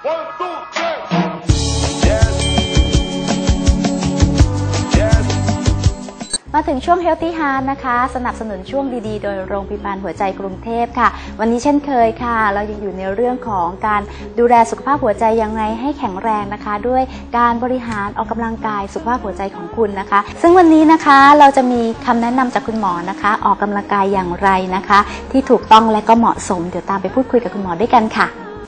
มาถึงช่วง Healthy Heart นะคะสนับสนุนช่วงดีๆโดยโรงพยาบาลหัวใจกรุงเทพค่ะวันนี้เช่นเคยค่ะเรายังอยู่ในเรื่องของการดูแลสุขภาพหัวใจยังไงให้แข็งแรงนะคะด้วยการบริหารออกกำลังกายสุขภาพหัวใจของคุณนะคะซึ่งวันนี้นะคะเราจะมีคำแนะนำจากคุณหมอนะคะออกกำลังกายอย่างไรนะคะที่ถูกต้องและก็เหมาะสมเดี๋ยวตามไปพูดคุยกับคุณหมอด้วยกันค่ะ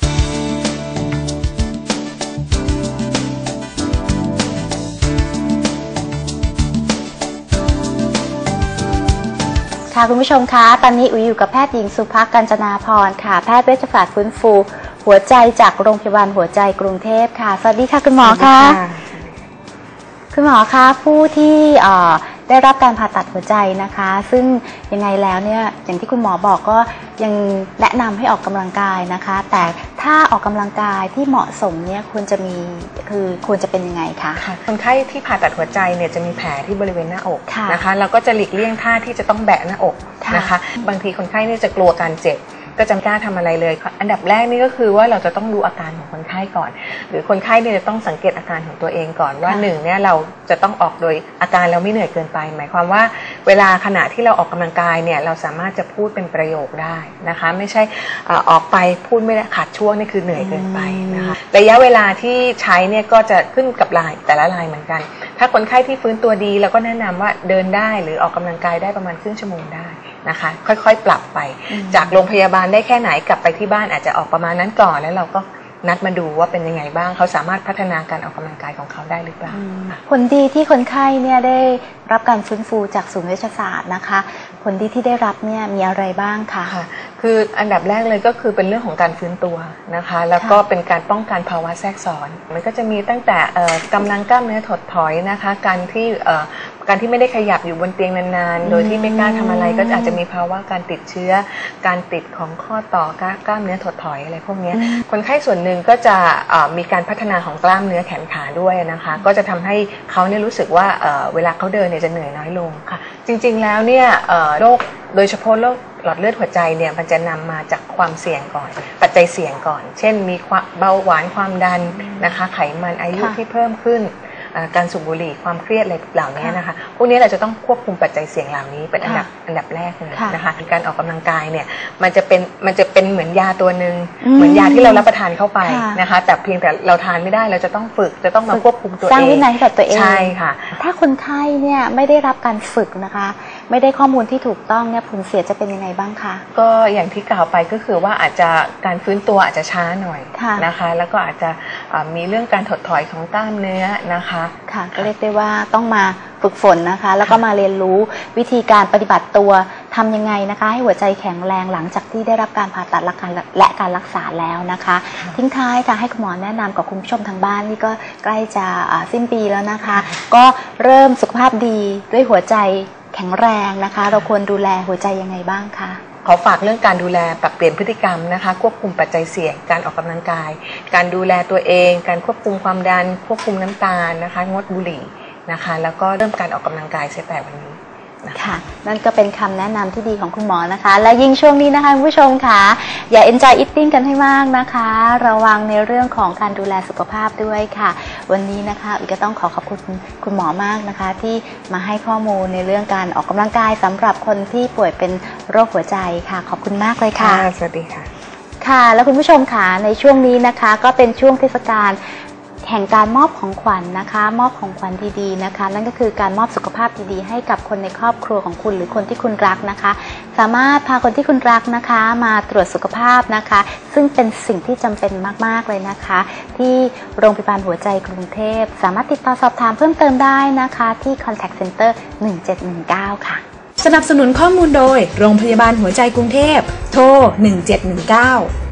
ค่ะคุณผู้ชมคะตอนนี้อุ๋ยอยู่กับแพทย์หญิงสุภักดิ์ กัญจนาพรค่ะแพทย์เวชศาสตร์ฟื้นฟูหัวใจจากโรงพยาบาลหัวใจกรุงเทพค่ะสวัสดีค่ะคุณหมอคะคุณหมอคะผู้ที่ได้รับการผ่าตัดหัวใจนะคะซึ่งยังไงแล้วเนี่ยอย่างที่คุณหมอบอกก็ยังแนะนำให้ออกกำลังกายนะคะแต่ถ้าออกกำลังกายที่เหมาะสมเนี่ยควรจะเป็นยังไงคะคนไข้ที่ผ่าตัดหัวใจเนี่ยจะมีแผลที่บริเวณหน้าอกนะคะเราก็จะหลีกเลี่ยงท่าที่จะต้องแบะหน้าอกนะคะบางทีคนไข้เนี่ยจะกลัวการเจ็บก็จะไม่กล้าทำอะไรเลยอันดับแรกนี่ก็คือว่าเราจะต้องดูอาการของคนไข้ก่อนหรือคนไข้เนี่ยจะต้องสังเกตอาการของตัวเองก่อนว่าหนึ่งเนี่ยเราจะต้องออกโดยอาการเราไม่เหนื่อยเกินไปหมายความว่าเวลาขณะที่เราออกกำลังกายเนี่ยเราสามารถจะพูดเป็นประโยคได้นะคะไม่ใช่ออกไปพูดไม่ได้ขาดช่วงนี่คือเหนื่อยเกินไปนะคะระยะเวลาที่ใช้เนี่ยก็จะขึ้นกับรายแต่ละรายเหมือนกันถ้าคนไข้ที่ฟื้นตัวดีเราก็แนะนำว่าเดินได้หรือออกกำลังกายได้ประมาณครึ่งชั่วโมงได้นะคะค่อยๆปรับไปจากโรงพยาบาลได้แค่ไหนกลับไปที่บ้านอาจจะออกประมาณนั้นก่อนแล้วเราก็นัดมาดูว่าเป็นยังไงบ้างเขาสามารถพัฒนาการออกกำลังกายของเขาได้หรือเปล่าผลดีที่คนไข้เนี่ยได้รับการฟื้นฟูจากศูนย์เวชศาสตร์นะคะผลดีที่ได้รับเนี่ยมีอะไรบ้างคะคืออันดับแรกเลยก็คือเป็นเรื่องของการฟื้นตัวนะคะแล้วก็เป็นการป้องกันภาวะแทรกซ้อนมันก็จะมีตั้งแต่กำลังกล้ามเนื้อถดถอยนะคะการที่ไม่ได้ขยับอยู่บนเตียงนานๆโดยที่ไม่กล้าทำอะไรก็อาจจะมีภาวะการติดเชื้อการติดของข้อต่อกล้ามเนื้อถดถอยอะไรพวกนี้คนไข้ส่วนหนึ่งก็จะมีการพัฒนาของกล้ามเนื้อแขนขาด้วยนะคะก็จะทำให้เขาเนี่ยรู้สึกว่าเวลาเขาเดินเนี่ยจะเหนื่อยน้อยลงค่ะจริงๆแล้วเนี่ยโรคโดยเฉพาะโรคหลอดเลือดหัวใจเนี่ยมันจะนำมาจากความเสี่ยงก่อนปัจจัยเสี่ยงก่อนเช่นมีเบาหวานความดันนะคะไขมันอายุที่เพิ่มขึ้นการสูบบุหรี่ความเครียดอะไรเหล่านี้นะคะพวกนี้เราจะต้องควบคุมปัจจัยเสี่ยงเหล่านี้เป็นอันดับแรกเลยนะคะการออกกำลังกายเนี่ยมันจะเป็นเหมือนยาตัวหนึ่งเหมือนยาที่เรารับประทานเข้าไปนะคะแต่เพียงแต่เราทานไม่ได้เราจะต้องฝึกจะต้องมาควบคุมตัวเองสร้างวินัยกับตัวเองใช่ค่ะถ้าคนไข้เนี่ยไม่ได้รับการฝึกนะคะไม่ได้ข้อมูลที่ถูกต้องเนี่ยผลเสียจะเป็นยังไงบ้างคะก็อย่างที่กล่าวไปก็คือว่าอาจจะการฟื้นตัวอาจจะช้าหน่อยนะคะแล้วก็อาจจะมีเรื่องการถดถอยของกล้ามเนื้อนะคะค่ะก็เรียกได้ว่าต้องมาฝึกฝนนะคะแล้วก็มาเรียนรู้วิธีการปฏิบัติตัวทำยังไงนะคะให้หัวใจแข็งแรงหลังจากที่ได้รับการผ่าตัดและการรักษาแล้วนะคะทิ้งท้ายค่ะให้คุณหมอแนะนำกับคุณผู้ชมทางบ้านนี่ก็ใกล้จะสิ้นปีแล้วนะคะก็เริ่มสุขภาพดีด้วยหัวใจแข็งแรงนะคะเราควรดูแลหัวใจยังไงบ้างคะขอฝากเรื่องการดูแลปรับเปลี่ยนพฤติกรรมนะคะควบคุมปัจจัยเสี่ยงการออกกำลังกายการดูแลตัวเองการควบคุมความดันควบคุมน้ำตาลนะคะงดบุหรี่นะคะแล้วก็เริ่มการออกกำลังกายเสียแต่วันนี้ค่ะนั่นก็เป็นคำแนะนำที่ดีของคุณหมอนะคะและยิ่งช่วงนี้นะคะคุณผู้ชมค่ะอย่า enjoy eating กันให้มากนะคะระวังในเรื่องของการดูแลสุขภาพด้วยค่ะวันนี้นะคะอุ๋ยก็ต้องขอบคุณคุณหมอมากนะคะที่มาให้ข้อมูลในเรื่องการออกกำลังกายสำหรับคนที่ป่วยเป็นโรคหัวใจค่ะขอบคุณมากเลยค่ะสวัสดีค่ะค่ะแล้วคุณผู้ชมค่ะในช่วงนี้นะคะก็เป็นช่วงเทศกาลแห่งการมอบของขวัญ นะคะมอบของขวัญดีๆนะคะนั่นก็คือการมอบสุขภาพดีๆให้กับคนในครอบครัวของคุณหรือคนที่คุณรักนะคะสามารถพาคนที่คุณรักนะคะมาตรวจสุขภาพนะคะซึ่งเป็นสิ่งที่จำเป็นมากๆเลยนะคะที่โรงพยาบาลหัวใจกรุงเทพสามารถติดต่อสอบถามเพิ่มเติมได้นะคะที่ Contact Center 1719ค่ะสนับสนุนข้อมูลโดยโรงพยาบาลหัวใจกรุงเทพโทร1719